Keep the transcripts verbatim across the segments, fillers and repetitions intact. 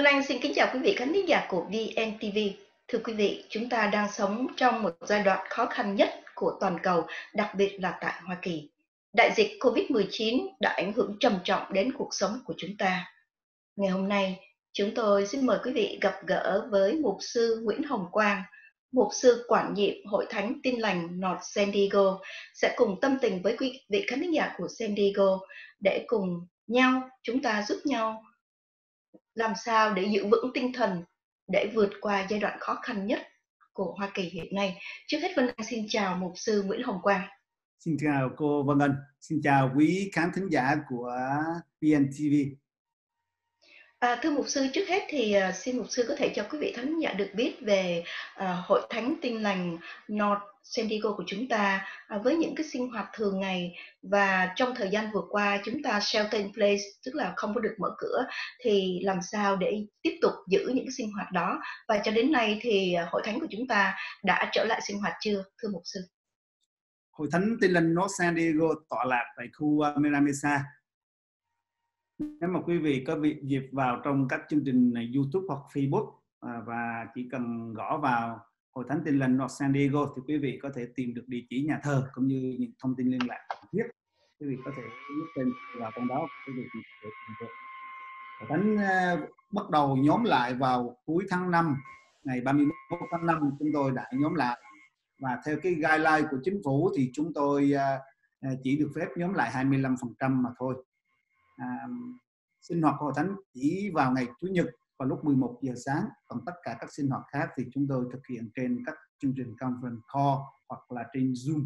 Vân Anh xin kính chào quý vị khán thính giả của vê en tê vê. Thưa quý vị, chúng ta đang sống trong một giai đoạn khó khăn nhất của toàn cầu, đặc biệt là tại Hoa Kỳ. Đại dịch Covid mười chín đã ảnh hưởng trầm trọng đến cuộc sống của chúng ta. Ngày hôm nay, chúng tôi xin mời quý vị gặp gỡ với mục sư Nguyễn Hồng Quang, mục sư quản nhiệm Hội Thánh Tin Lành North San Diego, sẽ cùng tâm tình với quý vị khán thính giả của San Diego để cùng nhau chúng ta giúp nhau làm sao để giữ vững tinh thần để vượt qua giai đoạn khó khăn nhất của Hoa Kỳ hiện nay. Trước hết Vân Anh xin chào mục sư Nguyễn Hồng Quang. Xin chào cô Vân Anh, xin chào quý khán thính giả của vê en tê vê. À, thưa mục sư, trước hết thì uh, xin mục sư có thể cho quý vị khán giả được biết về uh, Hội Thánh Tin Lành North San Diego của chúng ta uh, với những cái sinh hoạt thường ngày, và trong thời gian vừa qua chúng ta shelter in place, tức là không có được mở cửa, thì làm sao để tiếp tục giữ những cái sinh hoạt đó, và cho đến nay thì uh, Hội Thánh của chúng ta đã trở lại sinh hoạt chưa, thưa mục sư? Hội Thánh Tin Lành North San Diego tọa lạc tại khu uh, Mira Mesa. Nếu mà quý vị có việc dịp vào trong các chương trình YouTube hoặc Facebook à, và chỉ cần gõ vào Hội Thánh Tin Lành North San Diego thì quý vị có thể tìm được địa chỉ nhà thờ cũng như những thông tin liên lạc cần thiết. Quý vị có thể nhấn tên vào trong đó, quý vị có thể tìm được. Hội Thánh uh, bắt đầu nhóm lại vào cuối tháng năm, ngày ba mươi mốt tháng năm chúng tôi đã nhóm lại, và theo cái guideline của chính phủ thì chúng tôi uh, chỉ được phép nhóm lại hai mươi lăm phần trăm mà thôi. À, sinh hoạt của Hội Thánh chỉ vào ngày Chủ nhật vào lúc mười một giờ sáng, còn tất cả các sinh hoạt khác thì chúng tôi thực hiện trên các chương trình conference call hoặc là trên Zoom.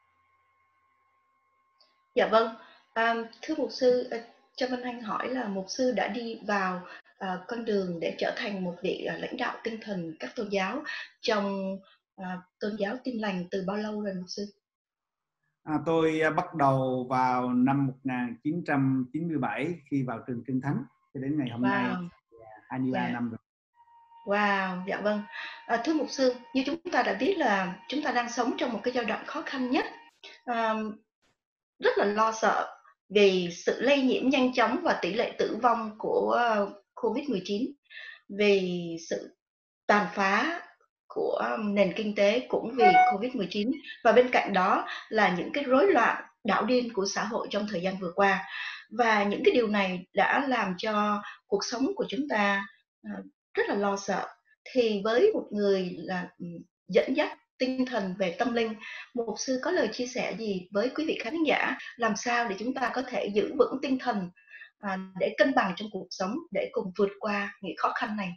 Dạ vâng, à, thưa mục sư, cho Vân Anh hỏi là mục sư đã đi vào à, con đường để trở thành một vị à, lãnh đạo tinh thần các tôn giáo trong à, tôn giáo Tin Lành từ bao lâu rồi mục sư? À, tôi bắt đầu vào năm một nghìn chín trăm chín mươi bảy khi vào trường Kinh Thánh, cho đến ngày hôm wow. nay hai mươi ba yeah. năm rồi. Wow, dạ vâng. À, thưa mục sư, như chúng ta đã biết là chúng ta đang sống trong một cái giai đoạn khó khăn nhất, à, rất là lo sợ vì sự lây nhiễm nhanh chóng và tỷ lệ tử vong của Covid mười chín, vì sự tàn phá của nền kinh tế cũng vì Covid mười chín, và bên cạnh đó là những cái rối loạn đảo điên của xã hội trong thời gian vừa qua. Và những cái điều này đã làm cho cuộc sống của chúng ta rất là lo sợ. Thì với một người là dẫn dắt tinh thần về tâm linh, mục sư có lời chia sẻ gì với quý vị khán giả làm sao để chúng ta có thể giữ vững tinh thần à, để cân bằng trong cuộc sống, để cùng vượt qua những khó khăn này?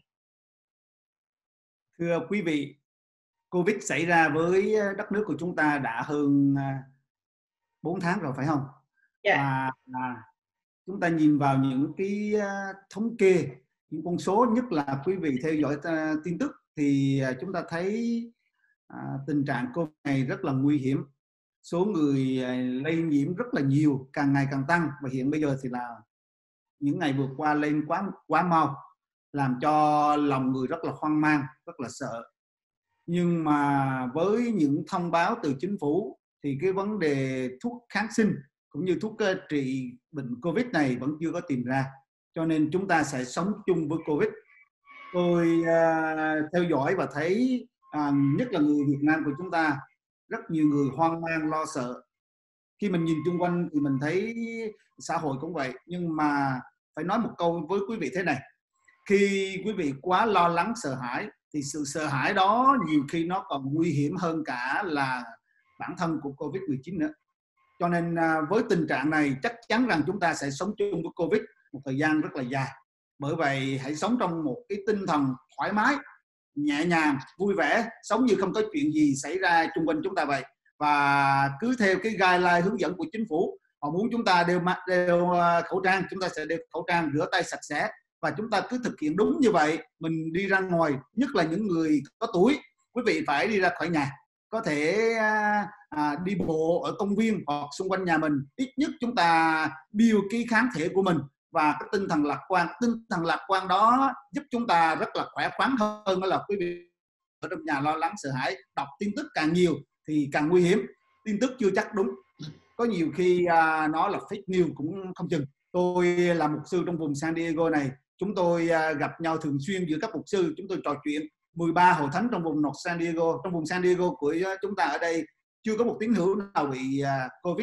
Thưa quý vị, Covid xảy ra với đất nước của chúng ta đã hơn bốn tháng rồi phải không? Yeah. Và à, chúng ta nhìn vào những cái thống kê, những con số, nhất là quý vị theo dõi uh, tin tức thì uh, chúng ta thấy uh, tình trạng Covid này rất là nguy hiểm. Số người uh, lây nhiễm rất là nhiều, càng ngày càng tăng, và hiện bây giờ thì là những ngày vừa qua lên quá quá mau, làm cho lòng người rất là hoang mang, rất là sợ. Nhưng mà với những thông báo từ chính phủ thì cái vấn đề thuốc kháng sinh cũng như thuốc uh, trị bệnh Covid này vẫn chưa có tìm ra. Cho nên chúng ta sẽ sống chung với Covid. Tôi uh, theo dõi và thấy uh, nhất là người Việt Nam của chúng ta, rất nhiều người hoang mang lo sợ. Khi mình nhìn chung quanh thì mình thấy xã hội cũng vậy. Nhưng mà phải nói một câu với quý vị thế này: khi quý vị quá lo lắng sợ hãi thì sự sợ hãi đó nhiều khi nó còn nguy hiểm hơn cả là bản thân của Covid mười chín nữa. Cho nên uh, với tình trạng này chắc chắn rằng chúng ta sẽ sống chung với Covid một thời gian rất là dài. Bởi vậy hãy sống trong một cái tinh thần thoải mái, nhẹ nhàng, vui vẻ, sống như không có chuyện gì xảy ra xung quanh chúng ta vậy. Và cứ theo cái guideline hướng dẫn của chính phủ, họ muốn chúng ta đeo, đeo khẩu trang, chúng ta sẽ đeo khẩu trang, rửa tay sạch sẽ. Và chúng ta cứ thực hiện đúng như vậy. Mình đi ra ngoài, nhất là những người có tuổi, quý vị phải đi ra khỏi nhà. Có thể à, đi bộ ở công viên hoặc xung quanh nhà mình. Ít nhất chúng ta build cái kháng thể của mình và cái tinh thần lạc quan. Tinh thần lạc quan đó giúp chúng ta rất là khỏe khoắn hơn là quý vị ở trong nhà lo lắng sợ hãi. Đọc tin tức càng nhiều thì càng nguy hiểm. Tin tức chưa chắc đúng, có nhiều khi à, nó là fake news cũng không chừng. Tôi là mục sư trong vùng San Diego này, chúng tôi gặp nhau thường xuyên giữa các mục sư, chúng tôi trò chuyện. Mười ba hội thánh trong vùng North San Diego, trong vùng San Diego của chúng ta ở đây chưa có một tín hữu nào bị Covid.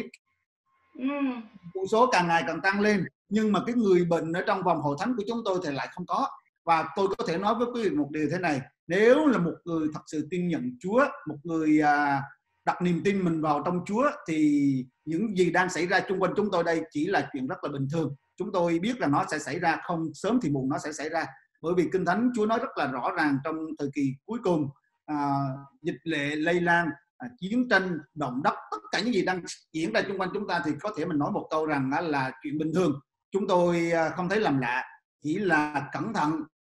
Mm. Con số càng ngày càng tăng lên, nhưng mà cái người bệnh ở trong vòng hội thánh của chúng tôi thì lại không có. Và tôi có thể nói với quý vị một điều thế này: nếu là một người thật sự tin nhận Chúa, một người đặt niềm tin mình vào trong Chúa, thì những gì đang xảy ra xung quanh chúng tôi đây chỉ là chuyện rất là bình thường. Chúng tôi biết là nó sẽ xảy ra, không sớm thì muộn nó sẽ xảy ra. Bởi vì Kinh Thánh Chúa nói rất là rõ ràng trong thời kỳ cuối cùng, à, dịch lệ lây lan, à, chiến tranh, động đất, tất cả những gì đang diễn ra xung quanh chúng ta thì có thể mình nói một câu rằng đó là chuyện bình thường. Chúng tôi không thấy làm lạ, chỉ là cẩn thận,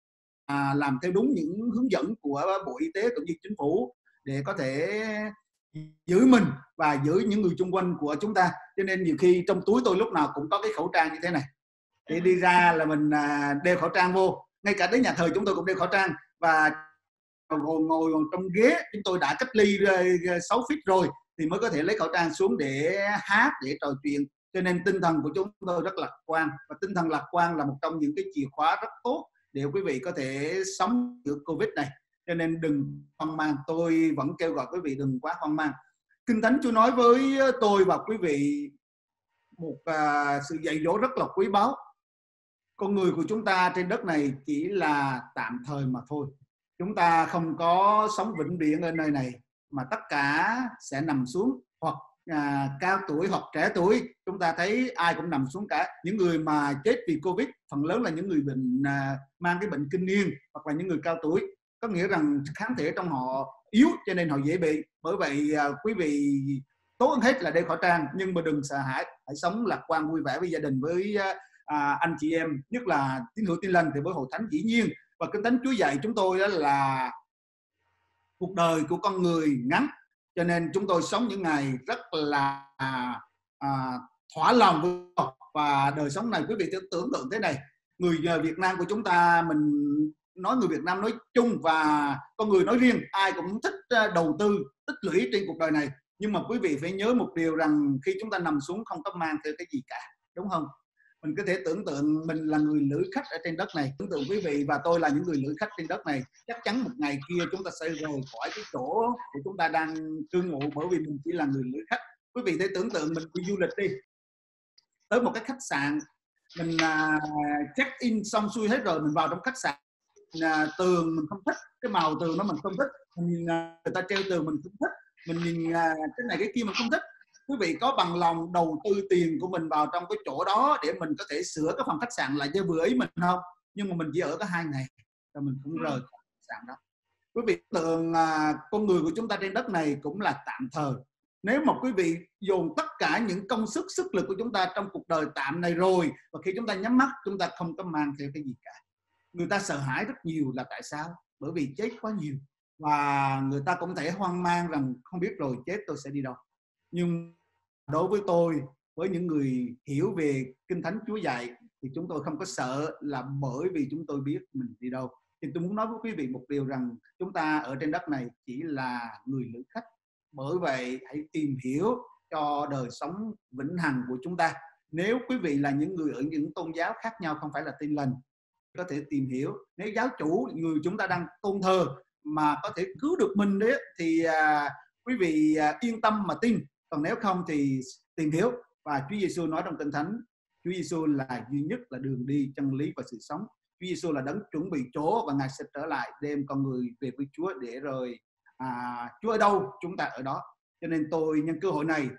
à, làm theo đúng những hướng dẫn của Bộ Y tế cũng như Chính phủ để có thể giữ mình và giữ những người xung quanh của chúng ta. Cho nên nhiều khi trong túi tôi lúc nào cũng có cái khẩu trang như thế này, để đi ra là mình đeo khẩu trang vô. Ngay cả đến nhà thờ chúng tôi cũng đeo khẩu trang, và ngồi, ngồi trong ghế chúng tôi đã cách ly sáu feet rồi thì mới có thể lấy khẩu trang xuống để hát, để trò chuyện. Cho nên tinh thần của chúng tôi rất lạc quan, và tinh thần lạc quan là một trong những cái chìa khóa rất tốt để quý vị có thể sống giữa Covid này. Cho nên đừng hoang mang, tôi vẫn kêu gọi quý vị đừng quá hoang mang. Kinh Thánh Chúa nói với tôi và quý vị một uh, sự dạy dỗ rất là quý báu. Con người của chúng ta trên đất này chỉ là tạm thời mà thôi. Chúng ta không có sống vĩnh viễn ở nơi này, mà tất cả sẽ nằm xuống, hoặc à, cao tuổi hoặc trẻ tuổi. Chúng ta thấy ai cũng nằm xuống cả. Những người mà chết vì Covid phần lớn là những người bệnh à, mang cái bệnh kinh niên, hoặc là những người cao tuổi. Có nghĩa rằng kháng thể trong họ yếu, cho nên họ dễ bị. Bởi vậy à, quý vị tốt hơn hết là đeo khẩu trang, nhưng mà đừng sợ hãi, hãy sống lạc quan vui vẻ với gia đình, với à, anh chị em, nhất là tín hữu Tin Lành thì với hội thánh dĩ nhiên. Và Kinh Thánh Chúa dạy chúng tôi đó là cuộc đời của con người ngắn, cho nên chúng tôi sống những ngày rất là à, thỏa lòng với. Và đời sống này quý vị tưởng tượng thế này, người Việt Nam của chúng ta, mình nói người Việt Nam nói chung và con người nói riêng, ai cũng thích đầu tư, tích lũy trên cuộc đời này. Nhưng mà quý vị phải nhớ một điều rằng khi chúng ta nằm xuống không có mang theo cái gì cả, đúng không? Mình có thể tưởng tượng mình là người lữ khách ở trên đất này, tưởng tượng quý vị và tôi là những người lữ khách trên đất này. Chắc chắn một ngày kia chúng ta sẽ rời khỏi cái chỗ của chúng ta đang cư ngụ, bởi vì mình chỉ là người lữ khách. Quý vị thể tưởng tượng mình đi du lịch đi, tới một cái khách sạn, mình uh, check in xong xuôi hết rồi, mình vào trong khách sạn, uh, tường mình không thích, cái màu tường đó mình không thích, mình nhìn uh, người ta treo tường mình không thích, mình nhìn uh, cái này cái kia mình không thích. Quý vị có bằng lòng đầu tư tiền của mình vào trong cái chỗ đó để mình có thể sửa cái phòng khách sạn lại cho vừa ý mình không? Nhưng mà mình chỉ ở có hai ngày rồi mình cũng rời khỏi khách sạn đó. Quý vị tưởng à, con người của chúng ta trên đất này cũng là tạm thời. Nếu mà quý vị dồn tất cả những công sức, sức lực của chúng ta trong cuộc đời tạm này rồi, và khi chúng ta nhắm mắt chúng ta không có mang theo cái gì cả. Người ta sợ hãi rất nhiều là tại sao? Bởi vì chết quá nhiều, và người ta cũng thể hoang mang rằng không biết rồi chết tôi sẽ đi đâu. Nhưng đối với tôi, với những người hiểu về Kinh Thánh Chúa dạy, thì chúng tôi không có sợ, là bởi vì chúng tôi biết mình đi đâu. Thì tôi muốn nói với quý vị một điều rằng chúng ta ở trên đất này chỉ là người lữ khách. Bởi vậy hãy tìm hiểu cho đời sống vĩnh hằng của chúng ta. Nếu quý vị là những người ở những tôn giáo khác nhau, không phải là Tin Lành, có thể tìm hiểu. Nếu giáo chủ người chúng ta đang tôn thờ mà có thể cứu được mình đấy, thì à, quý vị à, yên tâm mà tin. Còn nếu không thì tìm hiểu. Và Chúa Giêsu nói trong Kinh Thánh, Chúa Giêsu là duy nhất, là đường đi, chân lý và sự sống. Chúa Giêsu là đấng chuẩn bị chỗ, và Ngài sẽ trở lại đem con người về với Chúa, để rồi à, Chúa ở đâu chúng ta ở đó. Cho nên tôi nhân cơ hội này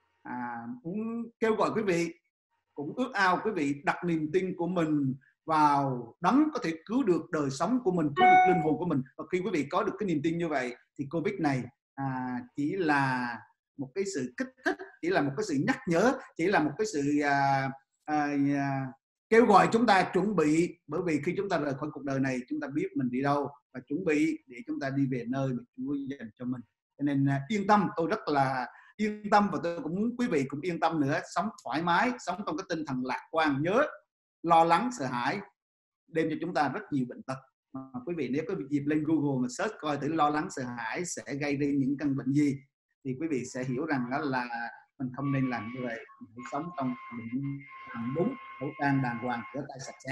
à, muốn kêu gọi quý vị, cũng ước ao quý vị đặt niềm tin của mình vào đấng có thể cứu được đời sống của mình, cứu được linh hồn của mình. Và khi quý vị có được cái niềm tin như vậy thì Covid này à, chỉ là một cái sự kích thích, chỉ là một cái sự nhắc nhở, chỉ là một cái sự à, à, à, kêu gọi chúng ta chuẩn bị. Bởi vì khi chúng ta rời khỏi cuộc đời này, chúng ta biết mình đi đâu và chuẩn bị để chúng ta đi về nơi mà Chúa dành cho mình. Cho nên à, yên tâm, tôi rất là yên tâm, và tôi cũng muốn quý vị cũng yên tâm nữa, sống thoải mái, sống trong cái tinh thần lạc quan. Nhớ, lo lắng, sợ hãi đem cho chúng ta rất nhiều bệnh tật. Mà quý vị nếu có dịp lên Google mà search coi thử lo lắng, sợ hãi sẽ gây đi những căn bệnh gì, thì quý vị sẽ hiểu rằng đó là mình không nên làm như vậy. Mình phải sống trong đúng, đúng, khẩu trang đàng hoàng, rửa tay sạch sẽ,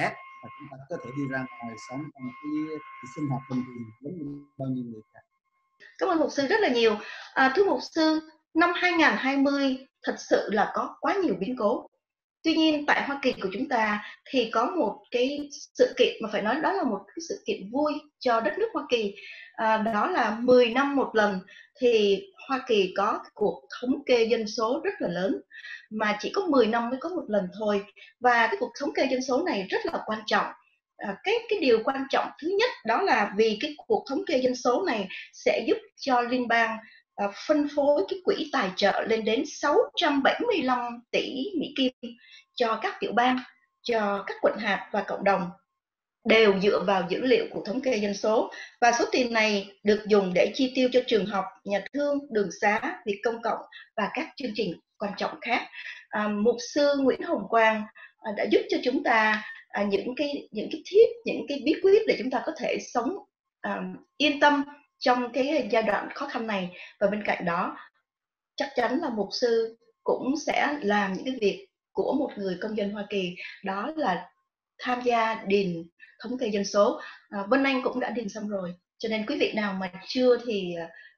và chúng ta có thể đi ra ngoài sống trong cái, cái sinh hoạt bình thường giống như bao nhiêu người khác. Cảm ơn mục sư rất là nhiều. À, thưa mục sư, năm hai nghìn không trăm hai mươi thật sự là có quá nhiều biến cố. Tuy nhiên tại Hoa Kỳ của chúng ta thì có một cái sự kiện mà phải nói đó là một cái sự kiện vui cho đất nước Hoa Kỳ. À, đó là mười năm một lần thì Hoa Kỳ có cái cuộc thống kê dân số rất là lớn, mà chỉ có mười năm mới có một lần thôi. Và cái cuộc thống kê dân số này rất là quan trọng. À, cái cái điều quan trọng thứ nhất đó là vì cái cuộc thống kê dân số này sẽ giúp cho liên bang à, phân phối cái quỹ tài trợ lên đến sáu trăm bảy mươi lăm tỷ Mỹ Kim cho các tiểu bang, cho các quận hạt và cộng đồng, đều dựa vào dữ liệu của thống kê dân số. Và số tiền này được dùng để chi tiêu cho trường học, nhà thương, đường xá, việc công cộng và các chương trình quan trọng khác. À, mục sư Nguyễn Hồng Quang à, đã giúp cho chúng ta à, những cái những cái tip, những cái bí quyết để chúng ta có thể sống à, yên tâm trong cái giai đoạn khó khăn này. Và bên cạnh đó chắc chắn là mục sư cũng sẽ làm những cái việc của một người công dân Hoa Kỳ, đó là tham gia điền thống kê dân số. à, Vân Anh cũng đã điền xong rồi, cho nên quý vị nào mà chưa thì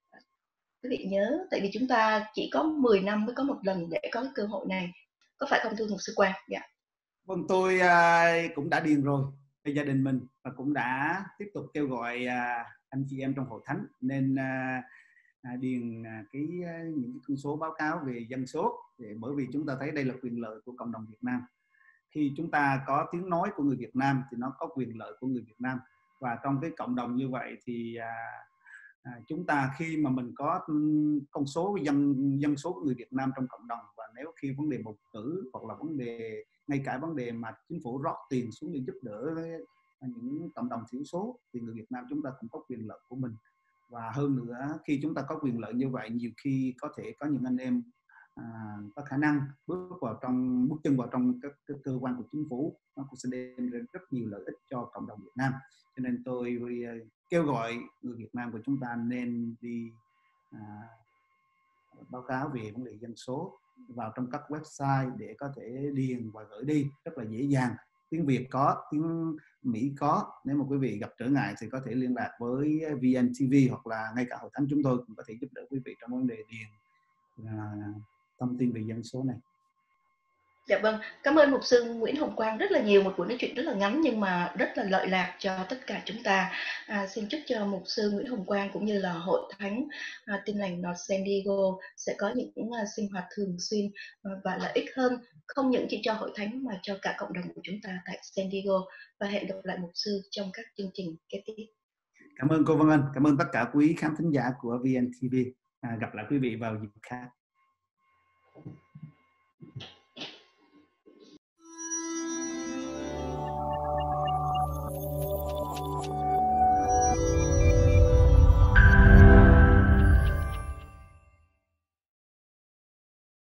quý vị nhớ, tại vì chúng ta chỉ có mười năm mới có một lần để có cái cơ hội này, có phải không thưa mục sư Quang? Dạ. Vâng, tôi uh, cũng đã điền rồi về gia đình mình và cũng đã tiếp tục kêu gọi uh, anh chị em trong hội thánh nên uh, điền uh, cái uh, những cái con số báo cáo về dân số, để bởi vì chúng ta thấy đây là quyền lợi của cộng đồng Việt Nam. Khi chúng ta có tiếng nói của người Việt Nam thì nó có quyền lợi của người Việt Nam, và trong cái cộng đồng như vậy thì à, à, chúng ta khi mà mình có con số dân dân số của người Việt Nam trong cộng đồng, và nếu khi vấn đề bầu cử hoặc là vấn đề ngay cả vấn đề mà chính phủ rót tiền xuống để giúp đỡ những cộng đồng thiểu số thì người Việt Nam chúng ta cũng có quyền lợi của mình. Và hơn nữa, khi chúng ta có quyền lợi như vậy, nhiều khi có thể có những anh em À, có khả năng bước vào trong bước chân vào trong các, các cơ quan của chính phủ, nó cũng sẽ đem đến rất nhiều lợi ích cho cộng đồng Việt Nam. Cho nên tôi uh, kêu gọi người Việt Nam của chúng ta nên đi uh, báo cáo về vấn đề dân số vào trong các website để có thể điền và gửi đi rất là dễ dàng. Tiếng Việt có, tiếng Mỹ có. Nếu mà quý vị gặp trở ngại thì có thể liên lạc với vê en tê vê hoặc là ngay cả hội thánh chúng tôi cũng có thể giúp đỡ quý vị trong vấn đề điền uh, thông tin về dân số này. Dạ vâng, cảm ơn mục sư Nguyễn Hồng Quang rất là nhiều, một buổi nói chuyện rất là ngắn nhưng mà rất là lợi lạc cho tất cả chúng ta. À, xin chúc cho mục sư Nguyễn Hồng Quang cũng như là hội thánh à, Tin lành North San Diego sẽ có những à, sinh hoạt thường xuyên à, và lợi ích hơn, không những chỉ cho hội thánh mà cho cả cộng đồng của chúng ta tại San Diego. Và hẹn gặp lại mục sư trong các chương trình kế tiếp. Cảm ơn cô Vân Anh, cảm ơn tất cả quý khán thính giả của vê en tê vê. À, gặp lại quý vị vào dịp khác.